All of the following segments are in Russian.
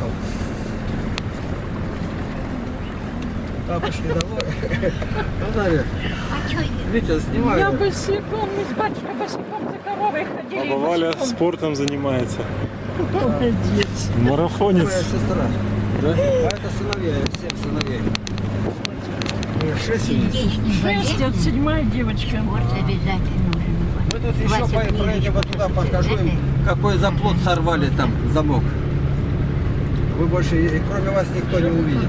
приехал. Бабушки домой. Ну, Дарья. Витя, снимай. Я босиком, мы с батюшкой босиком за коровой ходили. А Валя спортом занимается. Молодец. Марафонец. Моя сестра. Да? А это сыновья, 7 сыновей. 6 сыновей. 6, вот 7-я девочка. Спорт обязательно нужен. Мы тут еще проедем вот туда, покажу им, какой заплот сорвали там, замок. Вы больше, кроме вас, никто не увидит.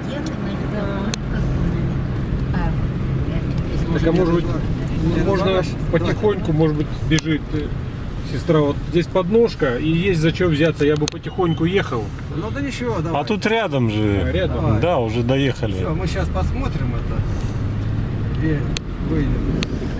Так, а может быть, можно потихоньку, может быть, бежит сестра, вот здесь подножка, и есть за что взяться, я бы потихоньку ехал. Ну да ничего, давай. А тут рядом же. Рядом. Давай. Да, уже доехали. Все, мы сейчас посмотрим это и выйдем.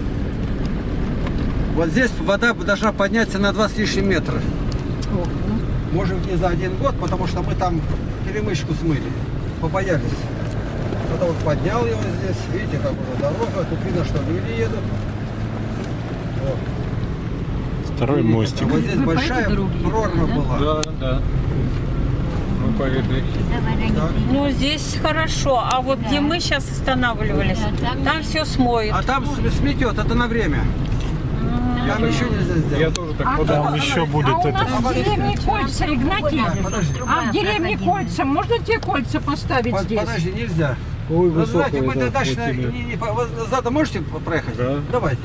Вот здесь вода должна подняться на 2 с лишним метра. Может не за 1 год, потому что мы там перемычку смыли, побоялись. Потом вот поднял его здесь, видите, как уже дорога, тут видно, что люди едут. Вот. Второй мостик. Вот здесь Вы по большая этой дороге прорва ехали, была. Да. Мы по этой. Ну, здесь хорошо, а вот где мы сейчас останавливались, там все смоет. А там сметет, это на время. Там еще нельзя сделать. Я тоже так подал. Там еще будет А у это. нас в деревне кольца, Игнатий. Подожди, А в деревне кольца, можно те кольца поставить здесь? подожди, нельзя. Ой, Вы знаете, высокая, мы да, дальше вот именно. вы задом можете проехать? Да. Давайте.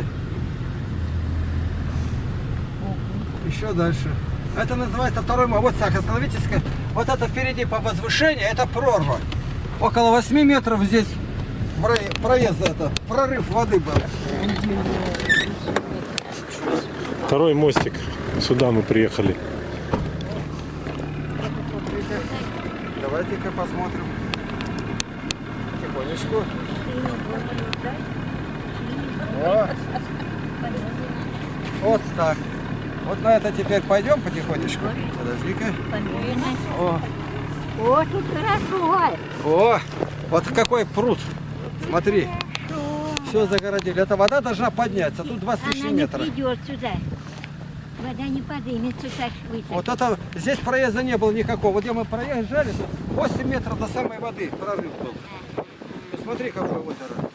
Еще дальше. Это называется второй мост. Вот так, остановитесь. Вот это впереди по возвышению, это прорва. Около 8 метров здесь проезд, это, прорыв воды был. Второй мостик. Сюда мы приехали. Давайте-ка посмотрим. Тихонечку. О. Вот так. Вот на это теперь пойдем потихонечку. Подожди-ка. О, тут хорошо. О, вот какой пруд. Смотри. Все загородили. Эта вода должна подняться. Тут 2 с Она лишним не метра. придет сюда. Вода не поднимется так высоко. Вот это, здесь проезда не было никакого. Вот где мы проезжали, тут 8 метров до самой воды прорыв был. Посмотри, какой озеро.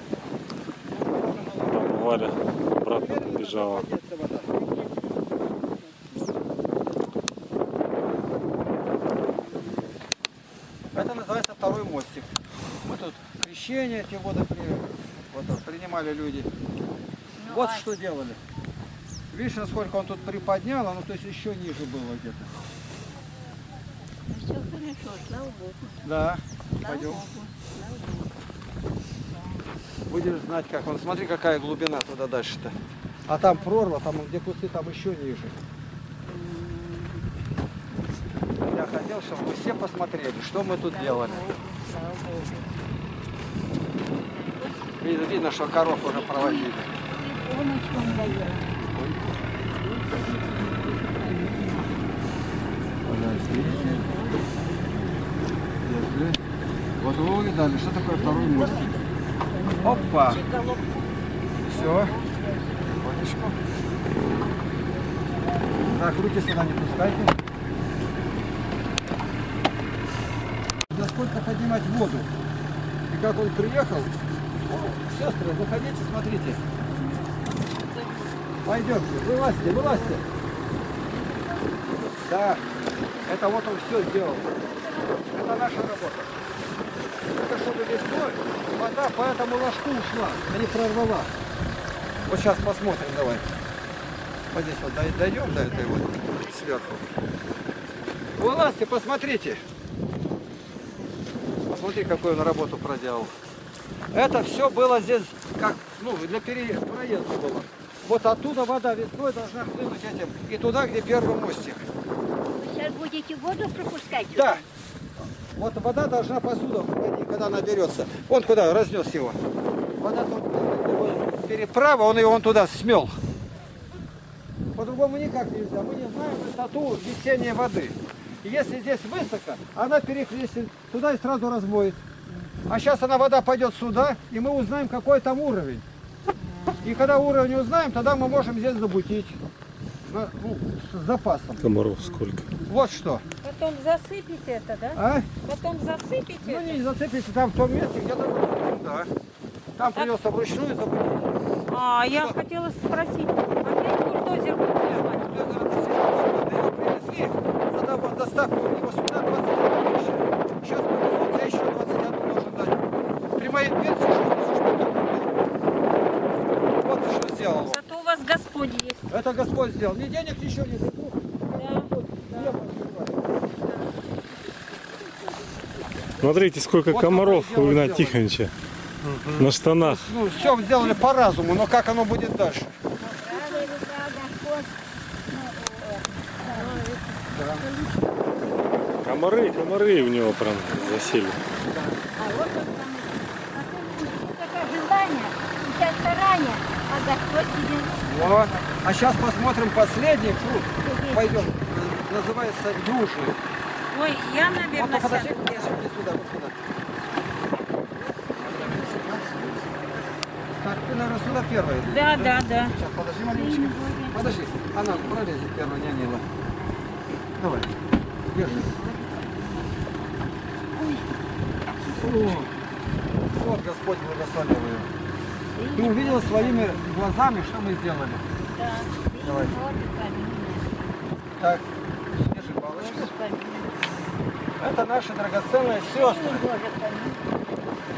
Там Валя обратно побежала. Это называется второй мостик. Мы тут крещение, эти воды принимали люди. Вот что делали. Видишь, насколько он тут приподнял, оно то есть еще ниже было где-то. Все хорошо, слава Богу. Да, Слава пойдем. Богу. Будешь знать, как он. Смотри, какая глубина туда дальше-то. А там прорва, там где кусты, там еще ниже. Я хотел, чтобы вы все посмотрели, что мы тут делали. Слава Богу. Видно, что коров уже проводили. Полночь он дает. Подождите. Держи. Вот вы увидали, что такое второй мостик. Опа! Все. Потихонечку. Так, руки сюда не пускайте. Насколько поднимать воду. И как он приехал. О, сестры, выходите, смотрите. Пойдемте, вылазьте, вылазьте. Да, это вот он все сделал. Это наша работа. Это чтобы весной вода по этому ложку ушла, а не прорвала. Вот сейчас посмотрим, давай. Вот здесь вот дойдем до этой вот сверху. Вылазьте, посмотрите. Посмотри, какую он работу проделал. Это все было здесь, как, ну, для проезда было. Вот оттуда вода весной должна хлынуть этим. И туда, где первый мостик. Вы сейчас будете воду пропускать? Да. Вот вода должна посюда выходить, когда наберется. Он куда разнес его. Вода тут переправа, он его туда смел. По-другому никак нельзя. Мы не знаем высоту весенней воды. И если здесь высоко, она перехлестит туда и сразу размоет. А сейчас она вода пойдет сюда, и мы узнаем, какой там уровень. И когда уровень узнаем, тогда мы можем здесь забутить. Ну, с запасом. Комаров сколько? Вот что. Потом засыпите это, да? А? Потом засыпите Ну это? не зацепите там в том месте, где надо. Да. Там придется вручную забыть. А, я хотела спросить, опять бульдозер будет вызывать? Задав доставку его сюда 21 тысяча. Сейчас привезут, я еще 21 должен дать. При моей пенсии 60 было. Вот что сделал. Зато у вас Господь есть. Это Господь сделал. Ни денег еще не дадут. Да. Смотрите, сколько Вот комаров такое у дело Игната сделано. Тихоновича. На штанах. Ну, все сделали по разуму, но как оно будет дальше? Правая рука, Господь. Комары у него прям засели. А вот он там. Такое желание, у тебя старание, а Господь тебе... Вот. А сейчас посмотрим последний пруд. Пойдем. Называется Южный. Ой, я, Вот, наверное, ну, подожди, сяду. подожди, иди сюда, вот сюда. Так, ты, наверное, сюда первая идешь, Да, да, да. Сейчас, подожди маленечко. Подожди, она пролезет первая, не Нила. Давай, держи. О, вот Господь благословил ее. Ты увидела своими глазами, что мы сделали. Да. Давай. Вот и помилуй. Так, держи палочку. Боже, помилуй. Это наши драгоценные сестры. Боже, помилуй.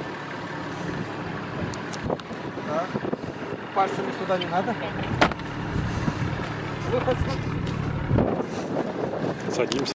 Так. Пальцами сюда не надо. Выход. Садимся.